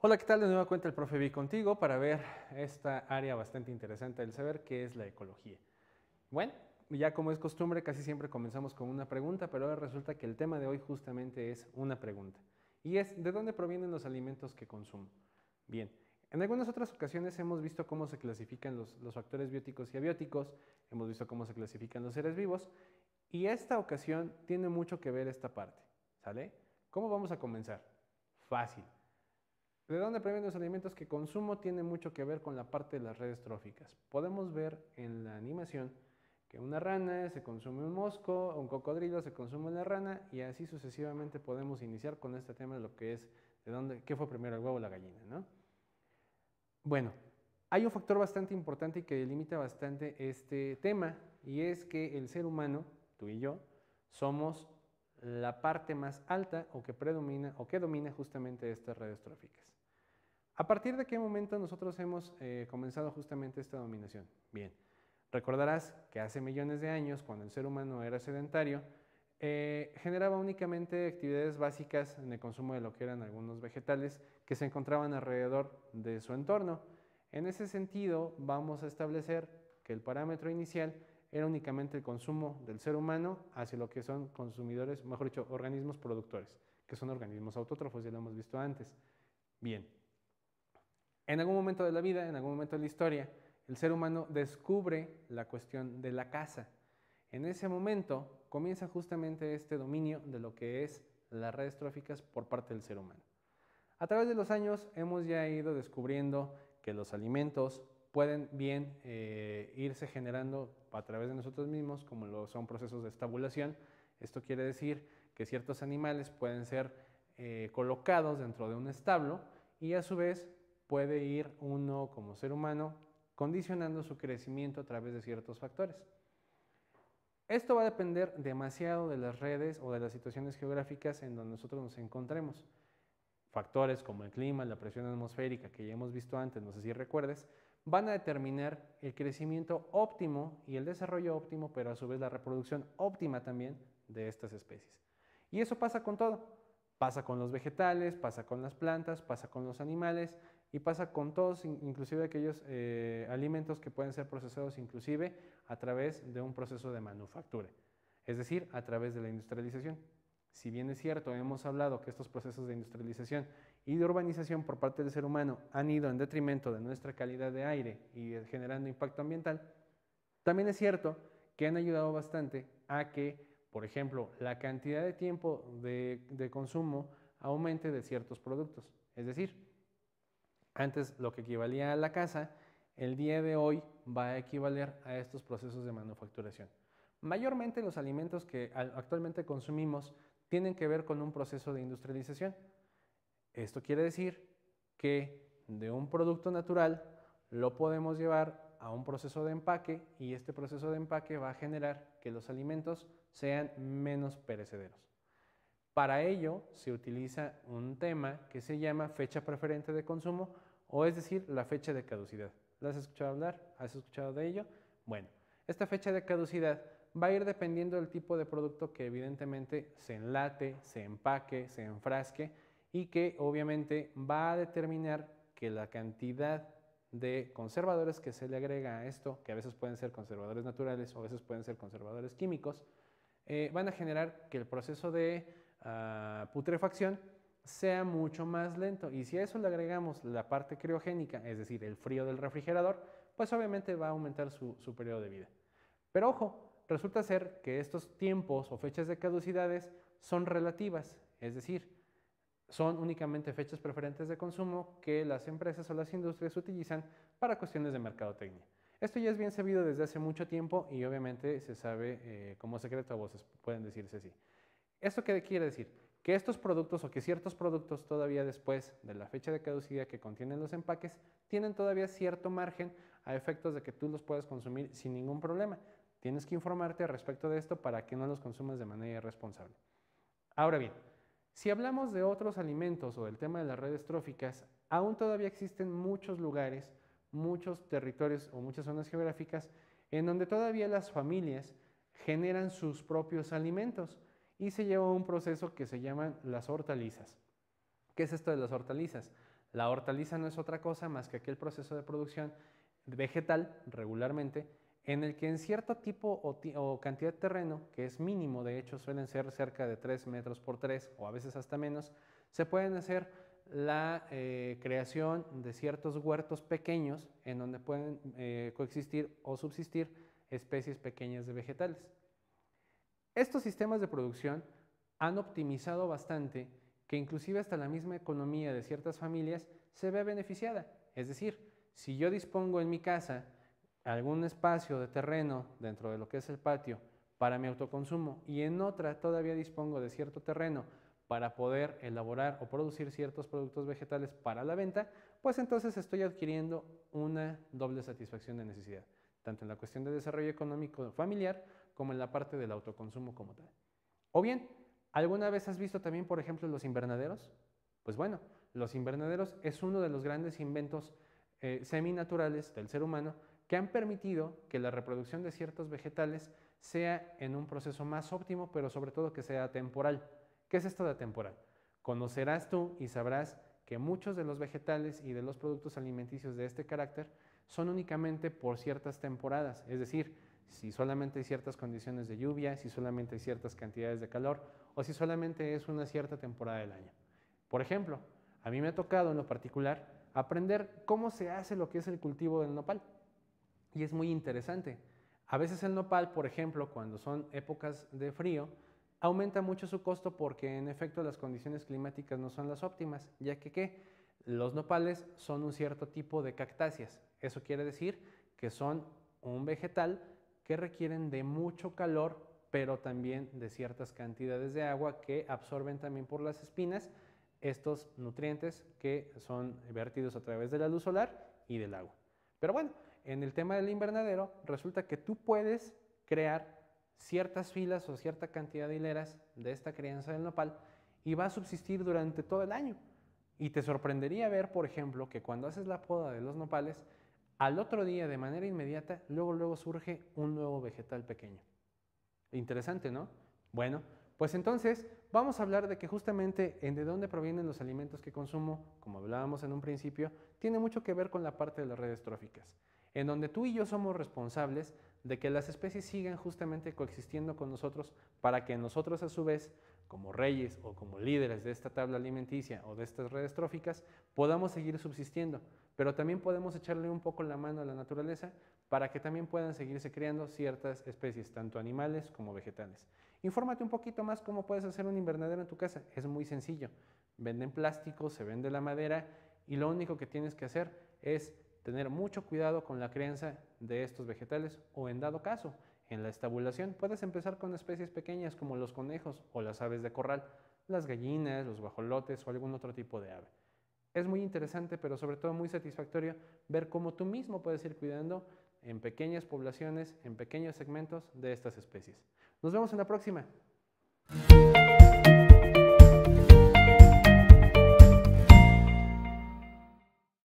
Hola, ¿qué tal? De nueva cuenta el profe Vi contigo para ver esta área bastante interesante del saber, que es la ecología. Bueno, ya como es costumbre, casi siempre comenzamos con una pregunta, pero ahora resulta que el tema de hoy justamente es una pregunta. Y es, ¿de dónde provienen los alimentos que consumo? Bien, en algunas otras ocasiones hemos visto cómo se clasifican los factores bióticos y abióticos, hemos visto cómo se clasifican los seres vivos, y esta ocasión tiene mucho que ver esta parte, ¿sale? ¿Cómo vamos a comenzar? Fácil. ¿De dónde provienen los alimentos que consumo? Tiene mucho que ver con la parte de las redes tróficas. Podemos ver en la animación que una rana se consume un mosco, un cocodrilo se consume la rana y así sucesivamente podemos iniciar con este tema de lo que es de dónde, qué fue primero el huevo o la gallina, ¿no? Bueno, hay un factor bastante importante y que delimita bastante este tema y es que el ser humano, tú y yo, somos la parte más alta o que predomina o que domina justamente estas redes tróficas. ¿A partir de qué momento nosotros hemos comenzado justamente esta dominación? Bien, recordarás que hace millones de años, cuando el ser humano era sedentario, generaba únicamente actividades básicas en el consumo de lo que eran algunos vegetales que se encontraban alrededor de su entorno. En ese sentido, vamos a establecer que el parámetro inicial era únicamente el consumo del ser humano hacia lo que son consumidores, mejor dicho, organismos productores, que son organismos autótrofos, ya lo hemos visto antes. Bien, en algún momento de la vida, en algún momento de la historia, el ser humano descubre la cuestión de la caza. En ese momento comienza justamente este dominio de lo que es las redes tróficas por parte del ser humano. A través de los años hemos ya ido descubriendo que los alimentos pueden bien irse generando a través de nosotros mismos, como lo son procesos de estabulación. Esto quiere decir que ciertos animales pueden ser colocados dentro de un establo y a su vez puede ir uno como ser humano condicionando su crecimiento a través de ciertos factores. Esto va a depender demasiado de las redes o de las situaciones geográficas en donde nosotros nos encontremos. Factores como el clima, la presión atmosférica que ya hemos visto antes, no sé si recuerdes, van a determinar el crecimiento óptimo y el desarrollo óptimo, pero a su vez la reproducción óptima también de estas especies. Y eso pasa con todo. Pasa con los vegetales, pasa con las plantas, pasa con los animales y pasa con todos, inclusive aquellos alimentos que pueden ser procesados inclusive a través de un proceso de manufactura, es decir, a través de la industrialización. Si bien es cierto, hemos hablado que estos procesos de industrialización y de urbanización por parte del ser humano han ido en detrimento de nuestra calidad de aire y generando impacto ambiental, también es cierto que han ayudado bastante a que, por ejemplo, la cantidad de tiempo de consumo aumente de ciertos productos. Es decir, antes lo que equivalía a la casa, el día de hoy va a equivaler a estos procesos de manufacturación. Mayormente los alimentos que actualmente consumimos tienen que ver con un proceso de industrialización. Esto quiere decir que de un producto natural lo podemos llevar a un proceso de empaque y este proceso de empaque va a generar que los alimentos sean menos perecederos. Para ello se utiliza un tema que se llama fecha preferente de consumo o es decir, la fecha de caducidad. ¿La has escuchado hablar? ¿Has escuchado de ello? Bueno, esta fecha de caducidad va a ir dependiendo del tipo de producto que evidentemente se enlate, se empaque, se enfrasque y que obviamente va a determinar que la cantidad de conservadores que se le agrega a esto, que a veces pueden ser conservadores naturales o a veces pueden ser conservadores químicos, van a generar que el proceso de putrefacción sea mucho más lento. Y si a eso le agregamos la parte criogénica, es decir, el frío del refrigerador, pues obviamente va a aumentar su periodo de vida. Pero ojo, resulta ser que estos tiempos o fechas de caducidades son relativas, es decir, son únicamente fechas preferentes de consumo que las empresas o las industrias utilizan para cuestiones de mercadotecnia. Esto ya es bien sabido desde hace mucho tiempo y obviamente se sabe como secreto a voces, pueden decirse así. ¿Esto qué quiere decir? Que estos productos o que ciertos productos todavía después de la fecha de caducidad que contienen los empaques tienen todavía cierto margen a efectos de que tú los puedas consumir sin ningún problema. Tienes que informarte respecto de esto para que no los consumas de manera irresponsable. Ahora bien, si hablamos de otros alimentos o del tema de las redes tróficas, aún todavía existen muchos lugares, muchos territorios o muchas zonas geográficas en donde todavía las familias generan sus propios alimentos y se lleva un proceso que se llaman las hortalizas. ¿Qué es esto de las hortalizas? La hortaliza no es otra cosa más que aquel proceso de producción vegetal regularmente en el que en cierto tipo o cantidad de terreno, que es mínimo, de hecho suelen ser cerca de 3 metros por 3 o a veces hasta menos, se pueden hacer la creación de ciertos huertos pequeños en donde pueden coexistir o subsistir especies pequeñas de vegetales. Estos sistemas de producción han optimizado bastante que inclusive hasta la misma economía de ciertas familias se ve beneficiada. Es decir, si yo dispongo en mi casa algún espacio de terreno dentro de lo que es el patio para mi autoconsumo y en otra todavía dispongo de cierto terreno para poder elaborar o producir ciertos productos vegetales para la venta, pues entonces estoy adquiriendo una doble satisfacción de necesidad, tanto en la cuestión de desarrollo económico familiar como en la parte del autoconsumo como tal. O bien, ¿alguna vez has visto también, por ejemplo, los invernaderos? Pues bueno, los invernaderos es uno de los grandes inventos seminaturales del ser humano que han permitido que la reproducción de ciertos vegetales sea en un proceso más óptimo, pero sobre todo que sea temporal. ¿Qué es esto de temporal? Conocerás tú y sabrás que muchos de los vegetales y de los productos alimenticios de este carácter son únicamente por ciertas temporadas, es decir, si solamente hay ciertas condiciones de lluvia, si solamente hay ciertas cantidades de calor o si solamente es una cierta temporada del año. Por ejemplo, a mí me ha tocado en lo particular aprender cómo se hace lo que es el cultivo del nopal. Y es muy interesante. A veces el nopal, por ejemplo, cuando son épocas de frío, aumenta mucho su costo porque en efecto las condiciones climáticas no son las óptimas, ya que ¿qué? Los nopales son un cierto tipo de cactáceas. Eso quiere decir que son un vegetal que requieren de mucho calor, pero también de ciertas cantidades de agua que absorben también por las espinas estos nutrientes que son vertidos a través de la luz solar y del agua. Pero bueno, en el tema del invernadero resulta que tú puedes crear ciertas filas o cierta cantidad de hileras de esta crianza del nopal y va a subsistir durante todo el año. Y te sorprendería ver, por ejemplo, que cuando haces la poda de los nopales, al otro día de manera inmediata, luego surge un nuevo vegetal pequeño. Interesante, ¿no? Bueno, pues entonces vamos a hablar de que justamente en de dónde provienen los alimentos que consumo, como hablábamos en un principio, tiene mucho que ver con la parte de las redes tróficas, en donde tú y yo somos responsables de que las especies sigan justamente coexistiendo con nosotros para que nosotros a su vez, como reyes o como líderes de esta tabla alimenticia o de estas redes tróficas, podamos seguir subsistiendo, pero también podemos echarle un poco la mano a la naturaleza para que también puedan seguirse creando ciertas especies, tanto animales como vegetales. Infórmate un poquito más cómo puedes hacer un invernadero en tu casa. Es muy sencillo. Venden plástico, se vende la madera y lo único que tienes que hacer es tener mucho cuidado con la crianza de estos vegetales o en dado caso, en la estabulación, puedes empezar con especies pequeñas como los conejos o las aves de corral, las gallinas, los guajolotes o algún otro tipo de ave. Es muy interesante, pero sobre todo muy satisfactorio ver cómo tú mismo puedes ir cuidando en pequeñas poblaciones, en pequeños segmentos de estas especies. Nos vemos en la próxima.